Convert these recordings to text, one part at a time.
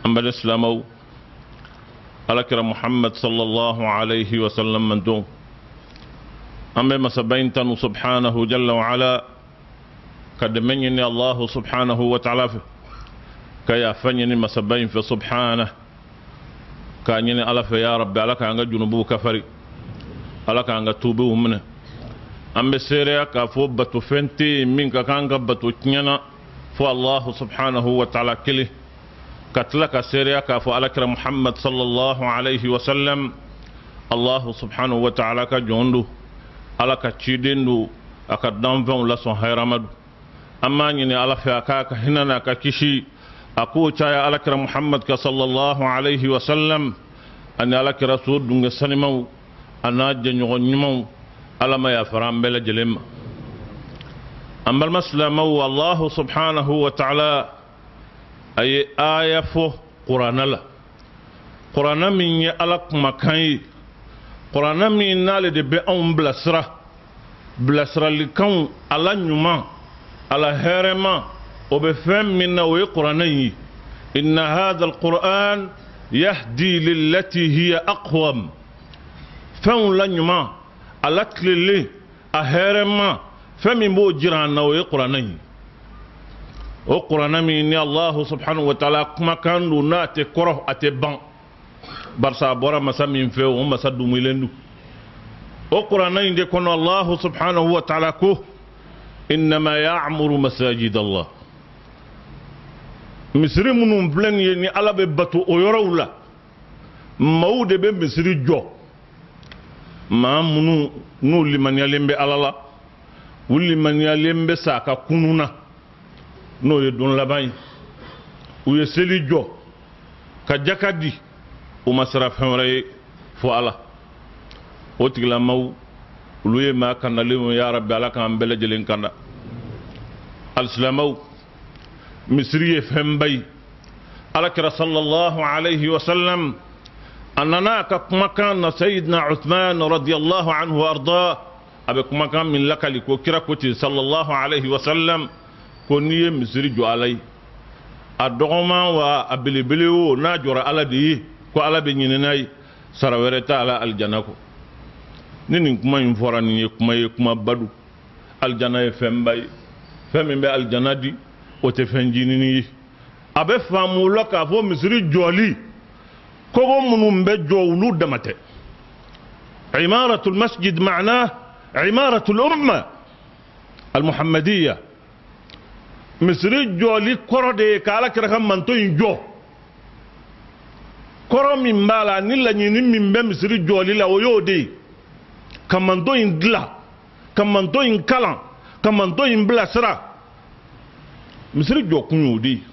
أما الإسلام على كرم محمد صلى الله عليه وسلم من دون أما مسبين تنو سبحانه جل وعلا قد منيني الله سبحانه وتعالى كي أفنيني مسبين في سبحانه كأنيني ألف يا رب على كأنك جنوبو كفري على كأنك توبو منه أما سيريا كفو بتو فنتي منك كأنك بتو تنينا فو الله سبحانه وتعالى كله كتلك سيريا كفو على كرم محمد صلى الله عليه وسلم الله سبحانه وتعالى كجوندو على كتشيدندو أكدام فون لسون هيرامدو أما نيني على فياكاك هنا ككشي أكو تشايا على كرم محمد صلى الله عليه وسلم أن على كرسول دونغ سنمو أنا جنيغو نمو على ما يفرام بلا جلم أما المسلم الله سبحانه وتعالى أي آية فو قرآن الله قرآن من يألق مكاي قرآن من نالي دي بأم بلسرة لكون على نيوما على هرما وبفهم من وي قرآن إن هذا القرآن يهدي للتي هي أقوم فهم لنيوما على تللي أهرما فمن بو جيران وي قرآن وقرآن من الله سبحانه وتعالى كما كان ناتي كره أتبان برسا بورا مسا من فيه ومسا دوميلندو وقرآن دي كون الله سبحانه وتعالى كو إنما يعمر مساجد الله مصري منهم بلن يني على ببتو ويرولا مود بمصري جو ما منو نو لمن يلم بألالا ولمن يلم بساكا كنونا no ye don laban u ye seli jɔ ka jaka di u ma sira fɛn wɛrɛ ye fo ala o tigilamaw olu ye maa kannalenw ya rabbi ala k'an bɛɛ lajɛlen kanda alisilamɛw misiri ye fɛnba ye alakira sallallahu alayhi wa sallam a nana ka kumakan na sayidina uthman radiyallahu anhu wa arda a bɛ kumakan min lakali ko kira ko ten sallallahu alayhi wa sallam ko ni ye misiri jɔ ala ye a dɔgɔma wa a belebele o n'a jɔra ala de ye ko ala bɛ ɲinina ye sara wɛrɛ t'a la alijana kɔ ni nin kuma in fɔra nin ye kuma badu alijana ye fɛnba ye fɛn min bɛ alijana di o tɛ fɛn jinini ye a bɛ faamu la k'a fɔ misiri jɔli kogo minnu bɛ jɔ olu dama tɛ imaratul masjid ma'ana imaratul umma al-muhammadiyya misiri jɔli kɔrɔ de ye ka ala kira ka manto in jɔ kɔrɔ min b'a la ni laɲini min bɛ misiri jɔli la o y'o de ye ka manto in dilan ka manto in kalan ka manto in bilasira misiri jɔ kun y'o de ye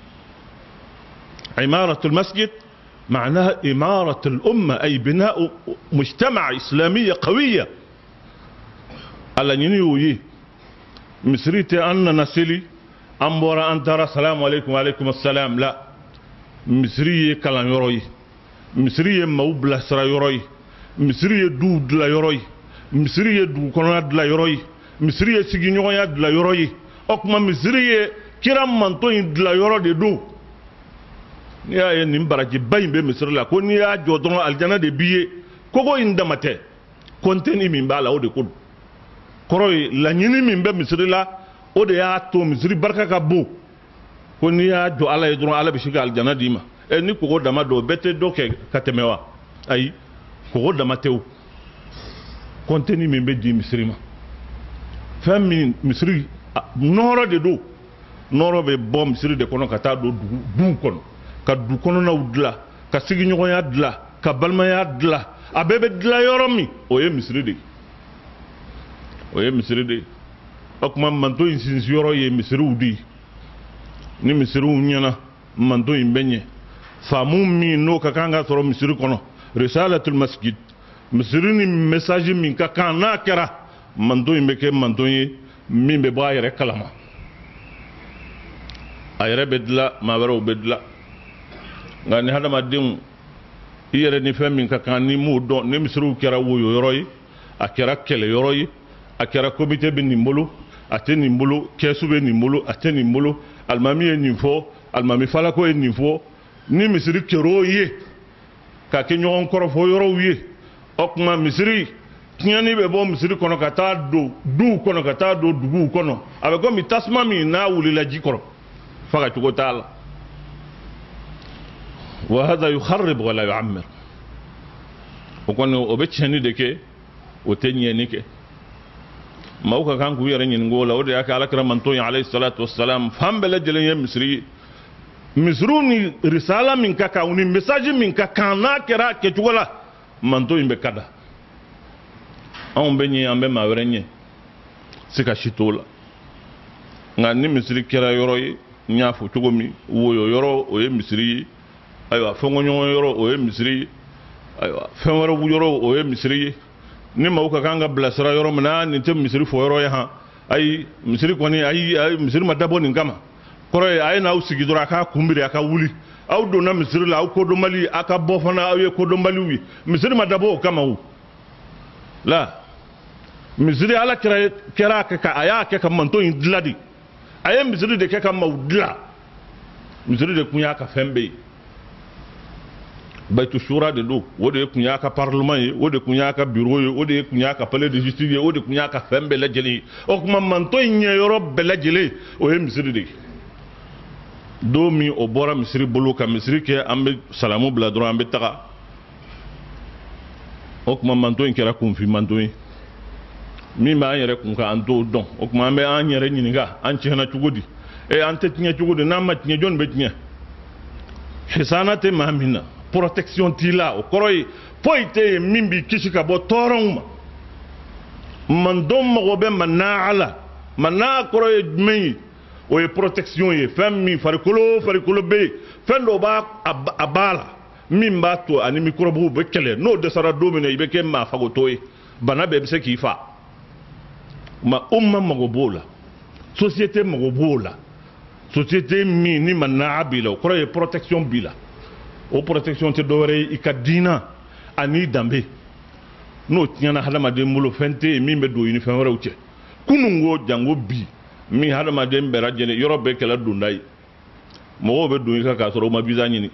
عمارة المسجد معناها إمارة الأمة أي بناء مجتمع إسلامية قوية على نيوي مصريتي أن نسلي أمبورا أن ترى السلام عليكم وعليكم السلام لا مصرية كلام يروي مصرية موبلة سرا يروي مصرية دود لا يروي مصرية دو كوناد لا يروي مصرية سيجنيويا لا يروي أكما مصرية كرام منتوين لا يروي دو ni y'a ye nin baraji ba in bɛ misiri la ko n'i y'a jɔ dɔrɔn alijana de b'i ye kogo in dama tɛ kɔntɛni min b'a la o de ko don kɔrɔ ye laɲini min bɛ misiri la o de y'a to misiri barika ka bon ko n'i y'a jɔ ala ye dɔrɔn ala bɛ se ka alijana d'i ma ni kogo dama don bɛɛ tɛ dɔ kɛ ka tɛmɛ wa ayi kogo dama tɛ o kɔntɛni min bɛ di misiri ma fɛn min misiri nɔɔrɔ de don nɔɔrɔ bɛ bɔ misiri de kɔnɔ ka taa don dugu kɔnɔ ka du kɔnɔnaw dilan ka sigiɲɔgɔnya dilan ka balimaya dilan a bɛɛ bɛ dilan yɔrɔ min o ye misiri de ye o ye misiri de ye o tuma manto in sinsin yɔrɔ ye misiriw de ye ni misiriw ɲɛna manto in bɛ ɲɛ faamu min n'o ka kan ka sɔrɔ misiri kɔnɔ risalatul masjid misiri ni message min ka kan n'a kɛra manto in bɛ kɛ manto ye min bɛ bɔ a yɛrɛ kalama a yɛrɛ bɛ dilan maa wɛrɛw bɛ dilan nka ni hadamadenw i yɛrɛ ni fɛn min ka kan ni m'o dɔn ni misiriw kɛra woyo yɔrɔ ye a kɛra kɛlɛ yɔrɔ ye a kɛra komite bɛ nin bolo a tɛ nin bolo kɛsu bɛ nin bolo a tɛ nin bolo alimami ye nin fɔ alimami falako ye nin fɔ ni misiri kero ye ka kɛ ɲɔgɔn kɔrɔfɔ yɔrɔw ye o kuma misiri tiɲɛni bɛ bɔ misiri kɔnɔ ka taa don duw kɔnɔ ka taa don duguw kɔnɔ a bɛ komi tasuma min n'a wulila ji kɔrɔ faga cogo t'a la wa hadha yukharrib wala yu'ammir o kɔni o bɛ tiɲɛni de kɛ o tɛ ɲɛni kɛ maaw ka kan k'u yɛrɛ ɲininka o la o de y'a kɛ alakira manto ye alayhi salatu wassalam fan bɛɛ lajɛlen ye misiri ye misiriw ni risala min ka kan u ni message min ka kan n'a kɛra a kɛcogo la manto in bɛ kada anw bɛ ɲɛ an bɛ maa wɛrɛ ɲɛ siga si t'o la nka ni misiri kɛra yɔrɔ ye n y'a fɔ cogo min woyo yɔrɔ o ye misiri ye ayiwa fɛnkɔɲɔgɔn yɔrɔ o ye misiri ye ayiwa fɛn wɛrɛw yɔrɔ o ye misiri ye ni maaw ka kan ka bilasira yɔrɔ min na nin tɛ misiri fɔ yɔrɔ ye han ayi misiri kɔni ayi misiri ma dabɔ nin kama kɔrɔ ye a ye n'aw sigi dɔrɔn a k'a kunbiri a ka wuli aw donna misiri la aw kodɔnbali a ka bɔ fana aw ye kodɔnbaliw ye misiri ma dabɔ o kama o la misiri ala kɛra a y'a kɛ ka manto in dilan de a ye misiri de kɛ ka maaw dilan misiri de kun y'a ka fɛn bɛɛ ye Baitu Shura de do o de kun y'a ka parlement ye o de kun y'a ka bureau ye o de kun y'a ka palais de justice ye o de kun y'a ka fɛn bɛɛ lajɛlen ye o kuma manto in ɲɛ yɔrɔ bɛɛ lajɛlen o ye misiri de ye don min o bɔra misiri bolo ka misiri kɛ an bɛ salamu bila dɔrɔn an bɛ taga o kuma manto in kɛra kunfin manto ye min b'an yɛrɛ kun kan an t'o dɔn o kuma an bɛ an yɛrɛ ɲininka an tiɲɛna cogo di an tɛ tiɲɛ cogo di n'an ma tiɲɛ jɔn bɛ tiɲɛ hisana tɛ maa min na protection t'i la o kɔrɔ ye foyi tɛ yen min b'i kisi ka bɔ tɔɔrɔw ma manto mago bɛ manaa la manaa kɔrɔ ye jumɛn ye o ye protection ye fɛn min farikolo bɛ yen fɛn dɔ b'a la min b'a to ani microbe bɛ kɛlɛ n'o dɛsɛra don min na i bɛ kɛ maa fagotɔ ye bana bɛɛ bɛ se k'i fa ma umma mago b'o la société mago b'o la société min ni manaa b'i la o kɔrɔ ye protection b'i la o protection tɛ dɔwɛrɛ ye i ka diina ani danbe n'o tiɲɛna hadamaden bolo fɛn tɛ yen min bɛ don i ni fɛn wɛrɛw cɛ kunun ko jango bi min hadamaden bɛɛ lajɛlen yɔrɔ bɛɛ kɛla donda ye mɔgɔw bɛ don i kan k'a sɔrɔ u ma visa ɲini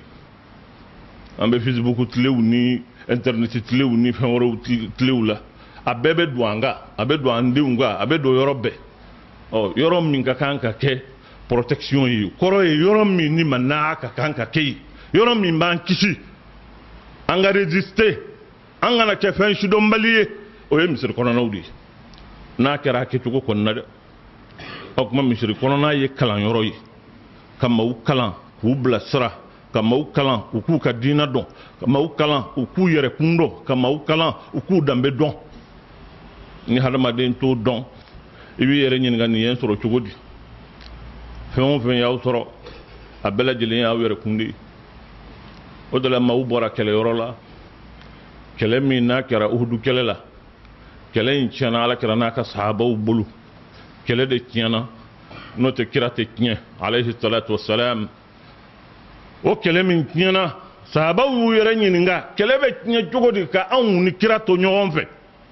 an bɛ Facebook tilew ni internet tilew ni fɛn wɛrɛw tilew la a bɛɛ bɛ don an kan a bɛ don an denw kan a bɛ don yɔrɔ bɛɛ yɔrɔ min ka kan ka kɛ protection ye kɔrɔ ye yɔrɔ min ni manaa ka kan ka kɛ yen yɔrɔ min b'an kisi an ka résister an kana kɛ fɛn sidɔnbali ye o ye misiri kɔnɔnaw de ye n'a kɛra a kɛcogo kɔnɔna dɛ o kuma misiri kɔnɔna ye kalanyɔrɔ ye ka maaw kalan k'u bilasira ka maaw kalan u k'u ka diina dɔn ka maaw kalan u k'u yɛrɛkun dɔn ka maaw kalan u k'u danbe dɔn ni hadamaden t'o dɔn i b'i yɛrɛ ɲininka nin ye n sɔrɔ cogo di fɛn o fɛn y'aw sɔrɔ a bɛɛ lajɛlen y'aw yɛrɛkun de ye o de la maaw bɔra kɛlɛyɔrɔ la kɛlɛ min n'a kɛra uhudu kɛlɛ la kɛlɛ in tiɲɛna alakira n'a ka sahabaw bolo kɛlɛ de tiɲɛna n'o tɛ kira tɛ tiɲɛ alayhi salatu wassalam o kɛlɛ min tiɲɛna sahabaw y'u yɛrɛ ɲininka kɛlɛ bɛ tiɲɛ cogo di ka anw ni kira to ɲɔgɔn fɛ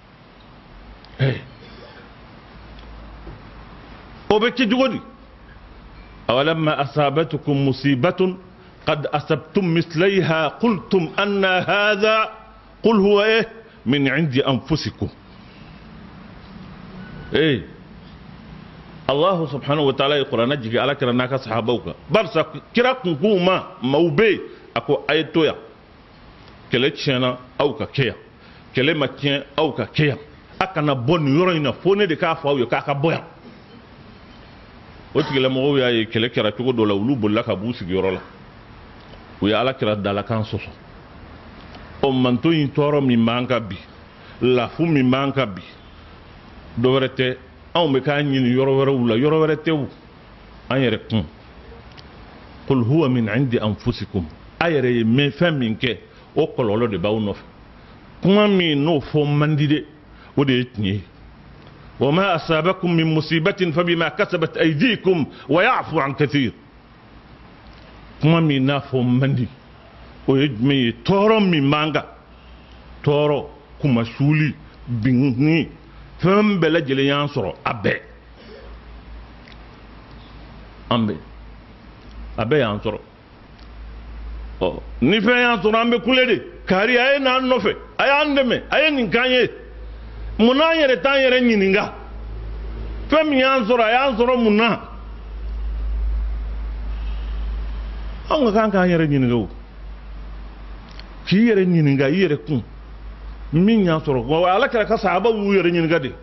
o bɛ kɛ cogo di awalamma asabatukum musibatun قد أصبتم مثليها قلتم أن هذا قل هو من عند أنفسكم الله سبحانه وتعالى القرآن جيجي على كرناك صحابوك برسا كراكم كوما موبي أكو آيتويا كلا تشينا أو كيا كلا ماتين أو كيا أكنا بون يورينا فوني دي كافا أو يكاكا بويا وتكلا مغويا كلا كراكو دولا ولوب لك بوسي يورولا o ye alakira dalakan sɔsɔ o manto in tɔɔrɔ min b'an kan bi lafu min b'an kan bi dɔwɛrɛ tɛ anw bɛ k'an ɲini yɔrɔ wɛrɛw la yɔrɔ wɛrɛ tɛw an yɛrɛ kun qul huwa min indi anfusikum a yɛrɛ ye mɛn fɛn min kɛ o kɔlɔlɔ de b'aw nɔfɛ kuma min n'o fɔ man di dɛ o de ye tiɲɛ ye wa ma asabakum min musibatin fabima kasabat aydikum wa ya'fu an kathir kuma min n'a fɔ man di o ye jumɛn ye tɔɔrɔ min b'an kan tɔɔrɔ kumasuli binni fɛn bɛɛ lajɛlen y'an sɔrɔ a bɛɛ an bɛɛ a bɛɛ y'an sɔrɔ ni fɛn y'a sɔrɔ an bɛ kule de kari a ye n'an nɔfɛ a y'an dɛmɛ a ye nin k'an ye mun n'an yɛrɛ t'an yɛrɛ ɲininka fɛn min y'an sɔrɔ a y'an sɔrɔ mun na anw ka kan k'an yɛrɛ ɲininka o k'i yɛrɛ ɲininka i yɛrɛ kun min y'a sɔrɔ wa ala kɛra ka sahaba y'u yɛrɛ ɲininka de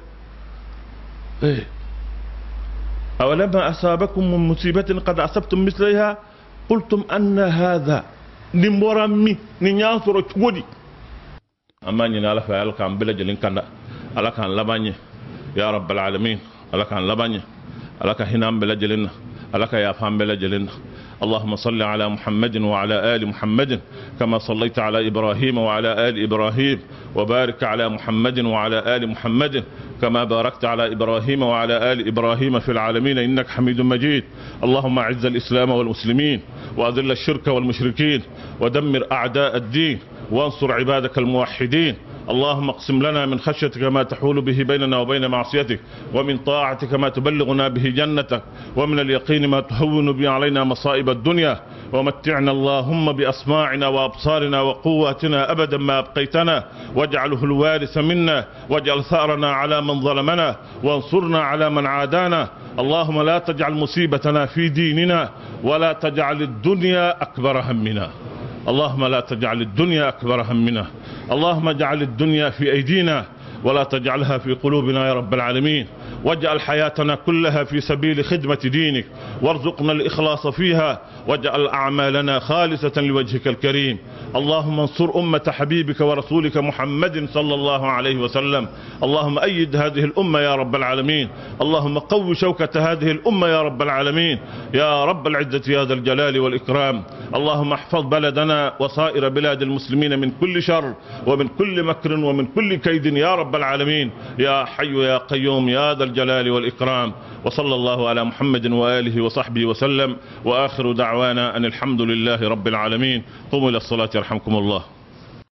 أولما أصابكم من مصيبة قد أصبتم مثلها قلتم أن هذا نمرمي نيانسور تودي أما نينا فعل كان بلا جلين كان على كان لباني يا رب العالمين على كان لباني على كان هنام بلا جلين على كان يافهم بلا جلين اللهم صل على محمد وعلى آل محمد كما صليت على إبراهيم وعلى آل إبراهيم وبارك على محمد وعلى آل محمد كما باركت على إبراهيم وعلى آل إبراهيم في العالمين إنك حميد مجيد اللهم أعز الإسلام والمسلمين وأذل الشرك والمشركين ودمر أعداء الدين وانصر عبادك الموحدين اللهم اقسم لنا من خشيتك ما تحول به بيننا وبين معصيتك ومن طاعتك ما تبلغنا به جنتك ومن اليقين ما تهون به علينا مصائب الدنيا ومتعنا اللهم بأسماعنا وأبصارنا وقواتنا أبدا ما أبقيتنا واجعله الوارث منا واجعل ثأرنا على من ظلمنا وانصرنا على من عادانا اللهم لا تجعل مصيبتنا في ديننا ولا تجعل الدنيا أكبر همنا اللهم لا تجعل الدنيا أكبر همنا اللهم اجعل الدنيا في أيدينا ولا تجعلها في قلوبنا يا رب العالمين واجعل حياتنا كلها في سبيل خدمة دينك وارزقنا الإخلاص فيها واجعل أعمالنا خالصة لوجهك الكريم اللهم انصر أمة حبيبك ورسولك محمد صلى الله عليه وسلم اللهم أيد هذه الأمة يا رب العالمين اللهم قو شوكة هذه الأمة يا رب العالمين يا رب العزة يا ذا الجلال والإكرام اللهم احفظ بلدنا وصائر بلاد المسلمين من كل شر ومن كل مكر ومن كل كيد يا رب العالمين يا حي يا قيوم يا ذا الجلال والإكرام وصلى الله على محمد وآله وصحبه وسلم وآخر دعوانا أن الحمد لله رب العالمين قوموا إلى الصلاة يرحمكم الله.